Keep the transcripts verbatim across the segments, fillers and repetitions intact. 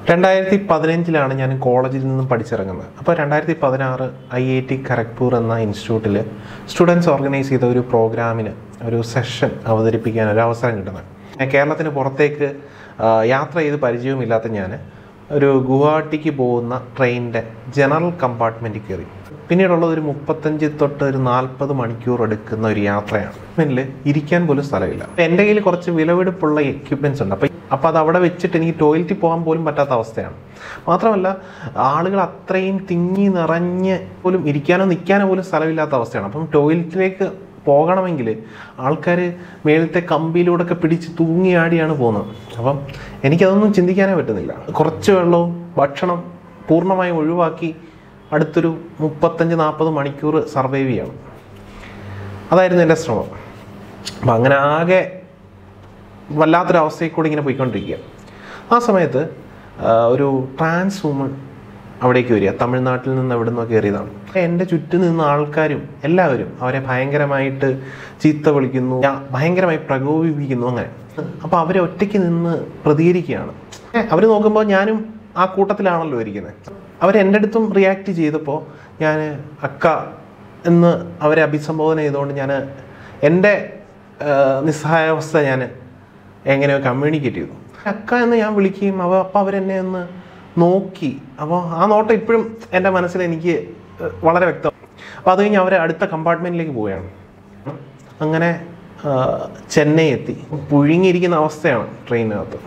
രണ്ടായിരത്തി പതിനഞ്ചിലാണ് ഞാൻ കോളേജിൽ നിന്നും പഠിച്ചിറങ്ങുന്നത്. അപ്പോൾ രണ്ടായിരത്തി പതിനാറ് ഐ ഐ ടി ഖരഗ്പൂർ എന്ന ഇൻസ്റ്റിറ്റ്യൂട്ടിൽ സ്റ്റുഡൻസ് ഓർഗനൈസ് ചെയ്ത ഒരു പ്രോഗ്രാമിന് ഒരു സെഷൻ അവതരിപ്പിക്കാൻ ഒരു അവസരം കിട്ടുന്നത്. കേരളത്തിന് പുറത്തേക്ക് യാത്ര ചെയ്ത് പരിചയവുമില്ലാത്ത ഞാൻ ഒരു ഗുവാഹട്ടിക്ക് പോകുന്ന ട്രെയിനിൻ്റെ ജനറൽ കമ്പാർട്ട്മെൻറ്റിൽ കയറി. പിന്നീടുള്ളത് ഒരു മുപ്പത്തഞ്ച് തൊട്ട് ഒരു നാൽപ്പത് മണിക്കൂർ എടുക്കുന്ന ഒരു യാത്രയാണ്. ഇതിൽ ഇരിക്കാൻ പോലും സ്ഥലമില്ല. എൻ്റെ കയ്യിൽ കുറച്ച് വിലപിടിപ്പുള്ള എക്യുപ്മെൻറ്റ്സ് ഉണ്ട്. അപ്പോൾ അപ്പോൾ അത് അവിടെ വെച്ചിട്ട് എനിക്ക് ടോയ്ലറ്റിൽ പോകാൻ പോലും പറ്റാത്ത അവസ്ഥയാണ്. മാത്രമല്ല ആളുകൾ അത്രയും തിങ്ങി നിറഞ്ഞ് പോലും ഇരിക്കാനോ നിൽക്കാനോ പോലും സ്ഥലമില്ലാത്ത അവസ്ഥയാണ്. അപ്പം ടോയ്ലറ്റിലേക്ക് പോകണമെങ്കിൽ ആൾക്കാർ മേളത്തെ കമ്പിയിലൂടെ ഒക്കെ പിടിച്ച് തൂങ്ങിയാടിയാണ് പോകുന്നത്. അപ്പം എനിക്കതൊന്നും ചിന്തിക്കാനേ പറ്റുന്നില്ല. കുറച്ച് വെള്ളവും ഭക്ഷണം പൂർണ്ണമായും ഒഴിവാക്കി അടുത്തൊരു മുപ്പത്തഞ്ച് നാൽപ്പത് മണിക്കൂർ സർവൈവ് ചെയ്യണം. അതായിരുന്നു എൻ്റെ ശ്രമം. അപ്പം അങ്ങനെ ആകെ വല്ലാത്തൊരവസ്ഥയിൽ കൂടി ഇങ്ങനെ പോയിക്കൊണ്ടിരിക്കുക. ആ സമയത്ത് ഒരു ട്രാൻസ് വുമൺ അവിടേക്ക് വരിക. തമിഴ്നാട്ടിൽ നിന്ന് എവിടെ നിന്നോ കയറിയതാണ്. എൻ്റെ ചുറ്റും നിന്ന ആൾക്കാരും എല്ലാവരും അവരെ ഭയങ്കരമായിട്ട് ചീത്ത വിളിക്കുന്നു, ഭയങ്കരമായി പ്രകോപിപ്പിക്കുന്നു. അങ്ങനെ അപ്പോൾ അവരെ ഒറ്റയ്ക്ക് നിന്ന് പ്രതികരിക്കുകയാണ്. അവർ നോക്കുമ്പോൾ ഞാനും ആ കൂട്ടത്തിലാണല്ലോ ഇരിക്കുന്നത്. അവരെൻ്റെ അടുത്തും റിയാക്ട് ചെയ്തപ്പോൾ ഞാൻ അക്ക എന്ന് അവരെ അഭിസംബോധന ചെയ്തുകൊണ്ട് ഞാൻ എൻ്റെ നിസ്സഹായാവസ്ഥ ഞാൻ എങ്ങനെയോ കമ്മ്യൂണിക്കേറ്റ് ചെയ്തു. അക്ക എന്ന് ഞാൻ വിളിക്കുകയും അവ അപ്പം അവരെന്നെ ഒന്ന് നോക്കി. അപ്പോൾ ആ നോട്ടം ഇപ്പോഴും എൻ്റെ മനസ്സിൽ എനിക്ക് വളരെ വ്യക്തം. അപ്പോൾ അത് കഴിഞ്ഞ് അവരെ അടുത്ത കമ്പാർട്ട്മെൻറ്റിലേക്ക് പോവുകയാണ്. അങ്ങനെ ചെന്നൈ എത്തി. പുഴുങ്ങിയിരിക്കുന്ന അവസ്ഥയാണ് ട്രെയിനിനകത്ത്.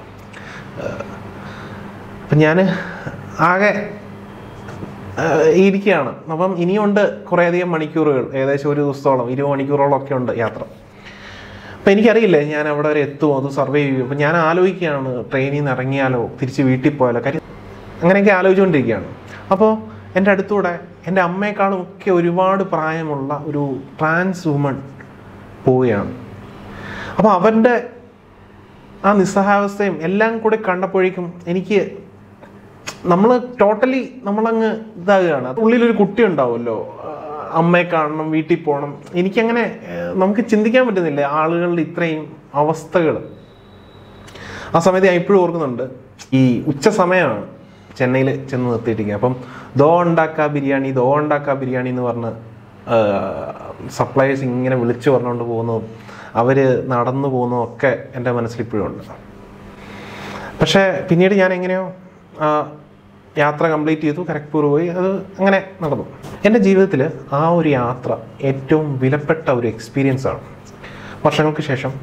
അപ്പം ഞാൻ ആകെ ഇരിക്കുകയാണ്. അപ്പം ഇനിയുണ്ട് കുറേയധികം മണിക്കൂറുകൾ, ഏകദേശം ഒരു ദിവസത്തോളം ഇരുപത് മണിക്കൂറോളം ഒക്കെ ഉണ്ട് യാത്ര. അപ്പം എനിക്കറിയില്ല ഞാൻ അവിടെ വരെ എത്തുമോ, അത് സർവൈവ് ചെയ്യും. അപ്പം ഞാൻ ആലോചിക്കുകയാണ് ട്രെയിനിൽ നിന്ന് ഇറങ്ങിയാലോ തിരിച്ച് വീട്ടിൽ പോയാലോ. കാര്യം അങ്ങനെയൊക്കെ ആലോചിച്ചുകൊണ്ടിരിക്കുകയാണ്. അപ്പോൾ എൻ്റെ അടുത്തൂടെ എൻ്റെ അമ്മയെക്കാളും ഒക്കെ ഒരുപാട് പ്രായമുള്ള ഒരു ട്രാൻസ് വുമൺ പോവുകയാണ്. അപ്പോൾ അവരുടെ ആ നിസ്സഹായാവസ്ഥയും എല്ലാം കൂടെ കണ്ടപ്പോഴേക്കും എനിക്ക് നമ്മൾ ടോട്ടലി നമ്മളങ്ങ് ഇതാകുകയാണ്. ഉള്ളിലൊരു കുട്ടി ഉണ്ടാവുമല്ലോ, അമ്മയെ കാണണം, വീട്ടിൽ പോകണം. എനിക്കങ്ങനെ നമുക്ക് ചിന്തിക്കാൻ പറ്റുന്നില്ല ആളുകളുടെ ഇത്രയും അവസ്ഥകൾ. ആ സമയത്ത് ഞാൻ ഇപ്പോഴും ഓർക്കുന്നുണ്ട്, ഈ ഉച്ച സമയമാണ് ചെന്നൈയിൽ ചെന്ന് നിർത്തിയിട്ടിരിക്കുക. അപ്പം ദോ ഉണ്ടാക്കുക ബിരിയാണി, ദോ ഉണ്ടാക്കുക ബിരിയാണി എന്ന് പറഞ്ഞ് സപ്ലയേഴ്സ് ഇങ്ങനെ വിളിച്ചു പറഞ്ഞുകൊണ്ട് പോകുന്നതും അവർ നടന്നു പോകുന്നതും ഒക്കെ എൻ്റെ മനസ്സിലിപ്പോഴും ഉണ്ട്. പക്ഷേ പിന്നീട് ഞാൻ എങ്ങനെയോ യാത്ര കംപ്ലീറ്റ് ചെയ്തു, ഖരഗ്പൂർ പോയി, അത് അങ്ങനെ നടന്നു. എൻ്റെ ജീവിതത്തിൽ ആ ഒരു യാത്ര ഏറ്റവും വിലപ്പെട്ട ഒരു എക്സ്പീരിയൻസ് ആണ്. വർഷങ്ങൾക്ക് ശേഷം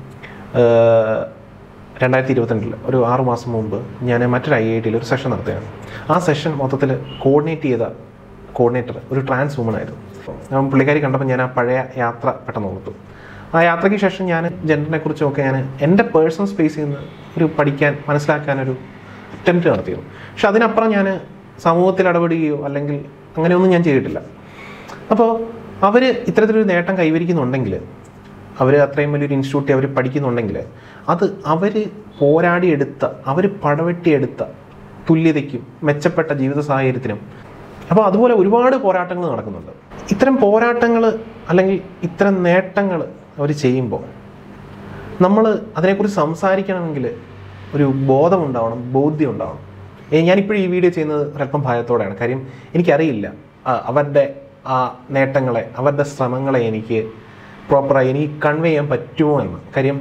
രണ്ടായിരത്തി ഇരുപത്തിരണ്ടിൽ ഒരു ആറു മാസം മുമ്പ് ഞാൻ മറ്റൊരു ഐ ഐ ടിയിൽ ഒരു സെഷൻ നടത്തുകയാണ്. ആ സെഷൻ മൊത്തത്തിൽ കോർഡിനേറ്റ് ചെയ്ത കോർഡിനേറ്റർ ഒരു ട്രാൻസ് വുമൺ ആയിരുന്നു. ഞാൻ പുള്ളിക്കാരി കണ്ടപ്പോൾ ഞാൻ ആ പഴയ യാത്ര പെട്ടെന്ന് ഓർത്തു. ആ യാത്രയ്ക്ക് ശേഷം ഞാൻ ജെൻഡറിനെ കുറിച്ചൊക്കെ ഞാൻ എൻ്റെ പേഴ്സണൽ സ്പേസിൽ നിന്ന് ഒരു പഠിക്കാൻ മനസ്സിലാക്കാനൊരു അറ്റംപ്റ്റ് നടത്തിയിരുന്നു. പക്ഷെ അതിനപ്പുറം ഞാൻ സമൂഹത്തിൽ ഇടപെടുകയോ അല്ലെങ്കിൽ അങ്ങനെയൊന്നും ഞാൻ ചെയ്തിട്ടില്ല. അപ്പോൾ അവർ ഇത്തരത്തിലൊരു നേട്ടം കൈവരിക്കുന്നുണ്ടെങ്കിൽ, അവർ അത്രയും വലിയൊരു ഇൻസ്റ്റിറ്റ്യൂട്ടിൽ അവർ പഠിക്കുന്നുണ്ടെങ്കിൽ, അത് അവർ പോരാടിയെടുത്ത, അവർ പടവെട്ടിയെടുത്ത തുല്യതയ്ക്കും മെച്ചപ്പെട്ട ജീവിത സാഹചര്യത്തിനും. അപ്പോൾ അതുപോലെ ഒരുപാട് പോരാട്ടങ്ങൾ നടക്കുന്നുണ്ട്. ഇത്തരം പോരാട്ടങ്ങൾ അല്ലെങ്കിൽ ഇത്തരം നേട്ടങ്ങൾ അവർ ചെയ്യുമ്പോൾ നമ്മൾ അതിനെക്കുറിച്ച് സംസാരിക്കണമെങ്കിൽ ഒരു ബോധമുണ്ടാവണം, ബോധ്യം ഉണ്ടാവണം. ഞാനിപ്പോഴും ഈ വീഡിയോ ചെയ്യുന്നത് ഒരല്പം ഭയത്തോടെയാണ്. കാര്യം എനിക്കറിയില്ല അവരുടെ ആ നേട്ടങ്ങളെ, അവരുടെ ശ്രമങ്ങളെ എനിക്ക് പ്രോപ്പറായി എനിക്ക് കൺവേ ചെയ്യാൻ പറ്റുമോ എന്ന്. കാര്യം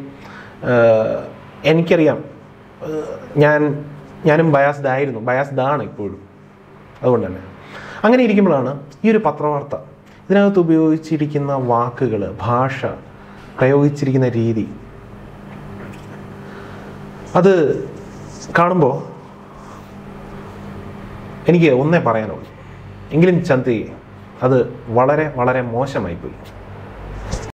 എനിക്കറിയാം ഞാൻ ഞാനും ബയാസ്ഡ് ആയിരുന്നു, ബയാസ്ഡ് ആണ് ഇപ്പോഴും. അതുകൊണ്ട് തന്നെ അങ്ങനെ ഇരിക്കുമ്പോഴാണ് ഈ ഒരു പത്രവാർത്ത, ഇതിനകത്ത് ഉപയോഗിച്ചിരിക്കുന്ന വാക്കുകൾ, ഭാഷ, പ്രയോഗിച്ചിരിക്കുന്ന രീതി, അത് കാണുമ്പോൾ എനിക്ക് ഒന്നേ പറയാനുള്ളൂ, എങ്കിലും ചന്തി അത് വളരെ വളരെ മോശമായിപ്പോയി.